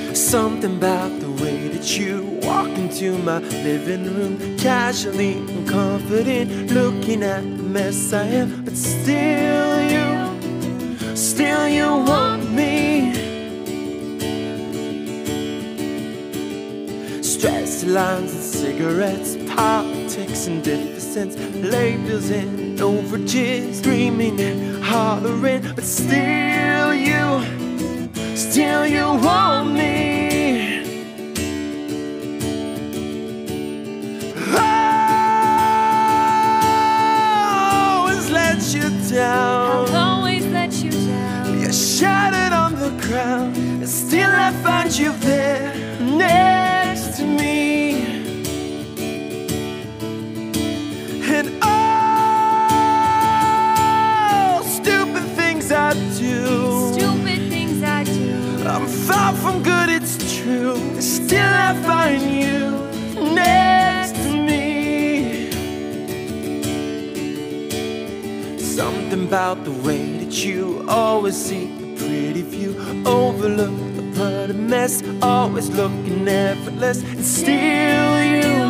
Something about the way that you walk into my living room, casually and confident, looking at the mess I am. But still you want me. Stress lines and cigarettes, politics and deficits, labels and overages, screaming and hollering. But still you want me. Always let you down. I'll always let you down. You're shattered on the ground, and still I find you there next to me. And all stupid things I do, Stupid things I do. I'm far from good, it's true. Still I find you next to me. Something about the way that you always see the pretty view, overlook the bloody mess, always looking effortless. And still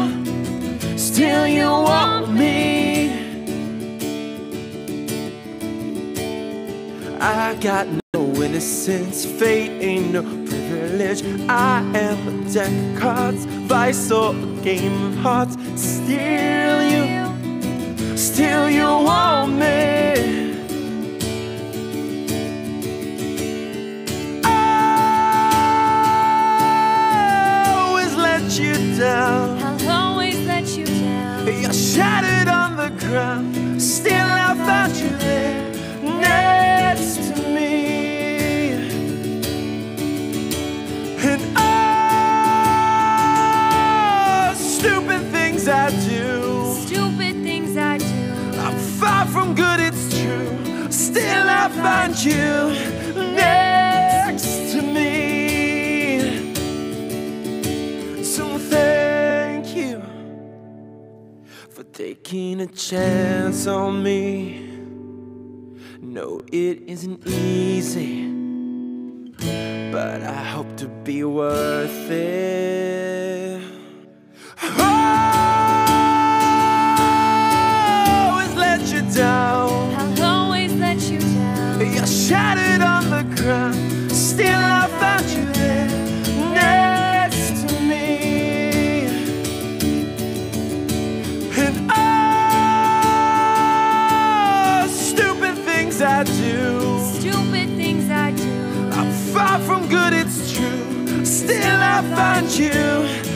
you want me. I got no innocence, fate ain't no privilege. I am a deck of cards, vice or a game of hearts. Still you want me. Always let you down. I'll always let you down. You're shattered on the ground, still I found you there next to me. And all stupid things I do, Stupid things I do. I'm far from good, it's true. Still I find you next to me. So thank you for taking a chance on me. No, it isn't easy, but I hope to be worth it. Always let you down. I'll always let you down. You're shattered on the ground, still I found you there next to me. And all stupid things I do, Stupid things I do. I'm far from good, it's true. Still I find you